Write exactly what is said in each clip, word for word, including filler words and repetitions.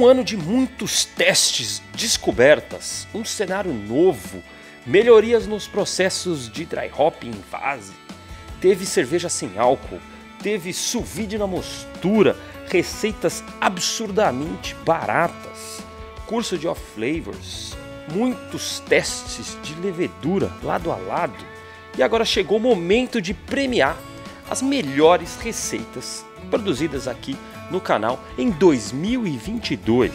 Um ano de muitos testes, descobertas, um cenário novo, melhorias nos processos de dry hopping em vase, teve cerveja sem álcool, teve sous vide na mostura, receitas absurdamente baratas, curso de off flavors, muitos testes de levedura lado a lado, e agora chegou o momento de premiar as melhores receitas produzidas aqui no canal em dois mil e vinte e dois.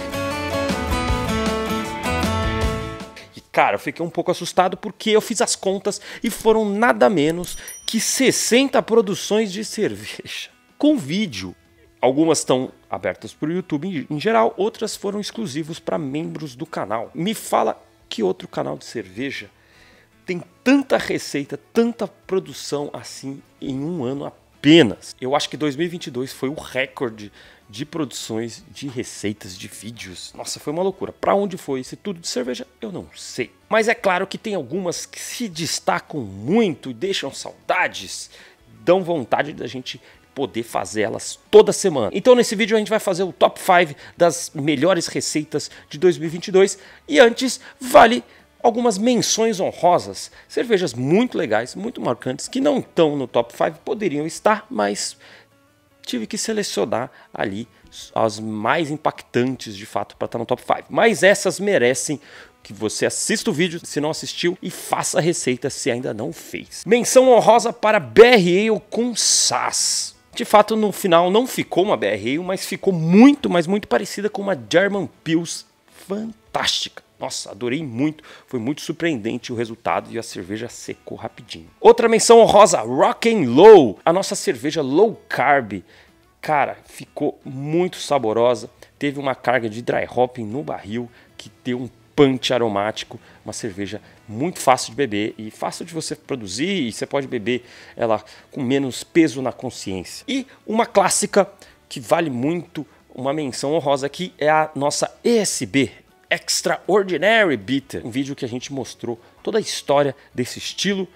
E cara, eu fiquei um pouco assustado porque eu fiz as contas e foram nada menos que sessenta produções de cerveja com vídeo. Algumas estão abertas para o YouTube em geral, outras foram exclusivos para membros do canal. Me fala que outro canal de cerveja tem tanta receita, tanta produção assim em um ano apenas. Eu acho que dois mil e vinte e dois foi o recorde de produções de receitas de vídeos. Nossa, foi uma loucura. Para onde foi esse tudo de cerveja, eu não sei. Mas é claro que tem algumas que se destacam muito e deixam saudades, dão vontade da gente poder fazer elas toda semana. Então nesse vídeo a gente vai fazer o top cinco das melhores receitas de dois mil e vinte e dois. E antes, vale algumas menções honrosas, cervejas muito legais, muito marcantes, que não estão no top cinco, poderiam estar, mas tive que selecionar ali as mais impactantes de fato para estar no top cinco. Mas essas merecem que você assista o vídeo se não assistiu e faça a receita se ainda não fez. Menção honrosa para B R Ale com Saaz. De fato, no final não ficou uma B R Ale, mas ficou muito, mas muito parecida com uma German Pils fantástica. Nossa, adorei muito, foi muito surpreendente o resultado e a cerveja secou rapidinho. Outra menção honrosa, Rock and Low, a nossa cerveja low carb. Cara, ficou muito saborosa, teve uma carga de dry hopping no barril que deu um punch aromático, uma cerveja muito fácil de beber e fácil de você produzir, e você pode beber ela com menos peso na consciência. E uma clássica que vale muito uma menção honrosa aqui é a nossa E S B, Extraordinary Bitter, um vídeo que a gente mostrou toda a história desse estilo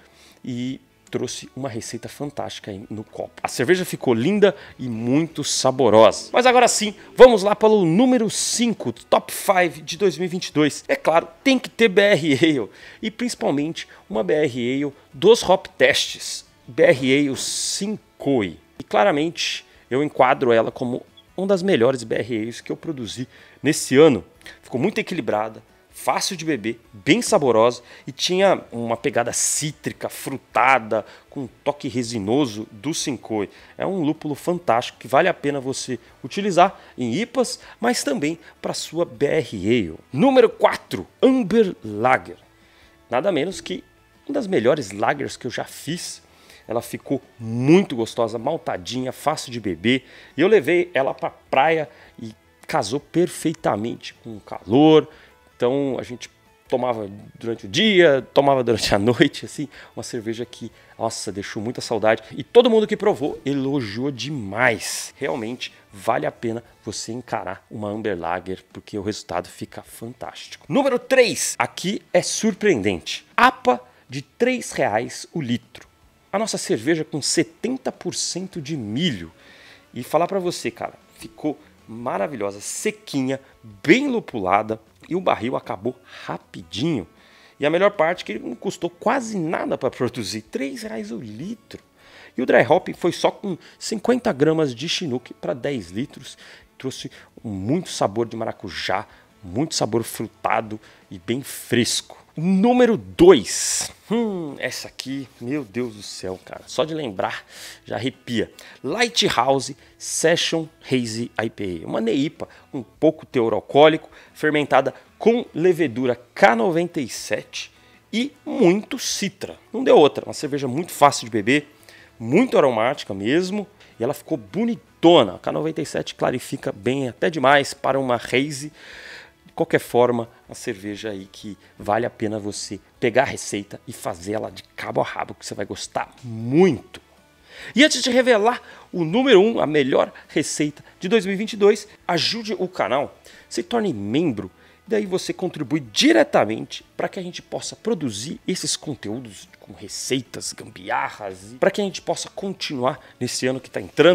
e trouxe uma receita fantástica aí no copo. A cerveja ficou linda e muito saborosa. Mas agora sim, vamos lá para o número cinco, top cinco de dois mil e vinte e dois. É claro, tem que ter B R Ale, e principalmente uma B R Ale dos hop testes, B R Ale Simcoe. E claramente eu enquadro ela como uma das melhores B R As que eu produzi nesse ano. Ficou muito equilibrada, fácil de beber, bem saborosa e tinha uma pegada cítrica, frutada, com um toque resinoso do Simcoe. É um lúpulo fantástico que vale a pena você utilizar em I P As, mas também para sua B R Ale. Número quatro, Amber Lager. Nada menos que uma das melhores lagers que eu já fiz. Ela ficou muito gostosa, maltadinha, fácil de beber. E eu levei ela para a praia e casou perfeitamente com o calor. Então a gente tomava durante o dia, tomava durante a noite, assim, uma cerveja que, nossa, deixou muita saudade. E todo mundo que provou elogiou demais. Realmente vale a pena você encarar uma Amber Lager, porque o resultado fica fantástico. Número três, aqui é surpreendente. A P A de três reais o litro. A nossa cerveja com setenta por cento de milho. E falar pra você, cara, ficou maravilhosa, sequinha, bem lupulada e o barril acabou rapidinho. E a melhor parte é que ele não custou quase nada para produzir, três reais o litro. E o dry hop foi só com cinquenta gramas de Chinook para dez litros. Trouxe muito sabor de maracujá, muito sabor frutado e bem fresco. Número dois. Hum, essa aqui, meu Deus do céu, cara. Só de lembrar, já arrepia. Lighthouse Session Hazy I P A. Uma neipa com pouco teor alcoólico, fermentada com levedura K noventa e sete e muito citra. Não deu outra. Uma cerveja muito fácil de beber, muito aromática mesmo. E ela ficou bonitona. A K noventa e sete clarifica bem, até demais para uma hazy. De qualquer forma, uma cerveja aí que vale a pena você pegar a receita e fazer ela de cabo a rabo, que você vai gostar muito. E antes de revelar o número um, a melhor receita de dois mil e vinte e dois, ajude o canal, se torne membro, daí você contribui diretamente para que a gente possa produzir esses conteúdos com receitas, gambiarras, para que a gente possa continuar nesse ano que está entrando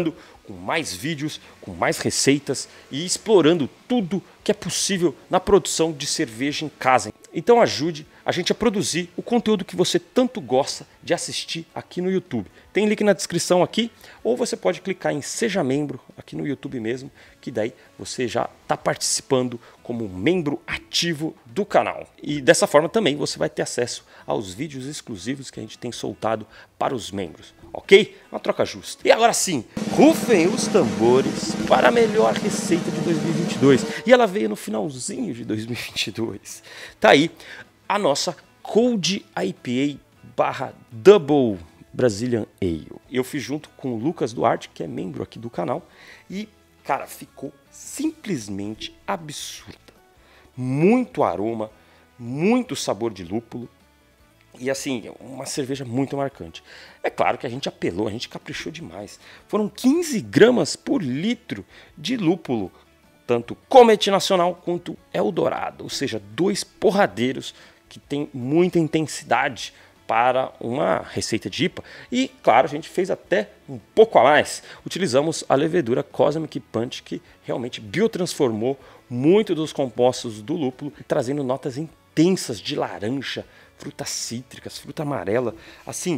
com mais vídeos, com mais receitas e explorando tudo que é possível na produção de cerveja em casa. Então ajude a gente a produzir o conteúdo que você tanto gosta de assistir aqui no YouTube. Tem link na descrição aqui, ou você pode clicar em Seja Membro aqui no YouTube mesmo, que daí você já está participando como membro ativo do canal. E dessa forma também você vai ter acesso aos vídeos exclusivos que a gente tem soltado para os membros, ok? Uma troca justa. E agora sim, rufem os tambores para a melhor receita de dois mil e vinte e dois. E ela veio no finalzinho de dois mil e vinte e dois. Tá aí a nossa Cold I P A barra Double Brazilian Ale. Eu fiz junto com o Lucas Duarte, que é membro aqui do canal, e, cara, ficou simplesmente absurda. Muito aroma, muito sabor de lúpulo, e assim, uma cerveja muito marcante. É claro que a gente apelou, a gente caprichou demais. Foram quinze gramas por litro de lúpulo, tanto Comet Nacional quanto Eldorado, ou seja, dois porradeiros que tem muita intensidade para uma receita de I P A. E, claro, a gente fez até um pouco a mais. Utilizamos a levedura Cosmic Punch, que realmente biotransformou muito dos compostos do lúpulo, trazendo notas intensas de laranja, frutas cítricas, fruta amarela. Assim,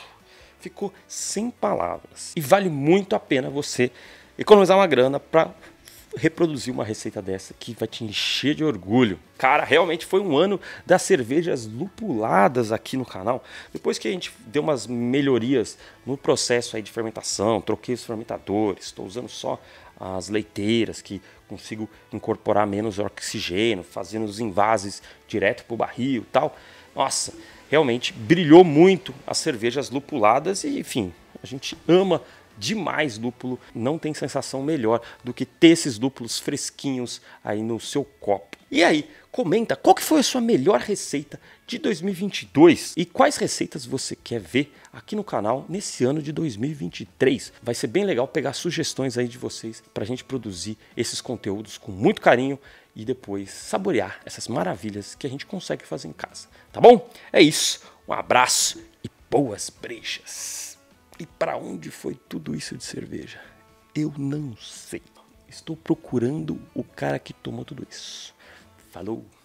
ficou sem palavras. E vale muito a pena você economizar uma grana para reproduzir uma receita dessa que vai te encher de orgulho. Cara, realmente foi um ano das cervejas lupuladas aqui no canal. Depois que a gente deu umas melhorias no processo aí de fermentação, troquei os fermentadores, estou usando só as leiteiras que consigo incorporar menos oxigênio, fazendo os envases direto para o barril e tal. Nossa, realmente brilhou muito as cervejas lupuladas e, enfim, a gente ama demais lúpulo, não tem sensação melhor do que ter esses lúpulos fresquinhos aí no seu copo. E aí, comenta qual que foi a sua melhor receita de dois mil e vinte e dois e quais receitas você quer ver aqui no canal nesse ano de dois mil e vinte e três. Vai ser bem legal pegar sugestões aí de vocês para a gente produzir esses conteúdos com muito carinho e depois saborear essas maravilhas que a gente consegue fazer em casa, tá bom? É isso, um abraço e boas brejas! E para onde foi tudo isso de cerveja? Eu não sei. Estou procurando o cara que tomou tudo isso. Falou!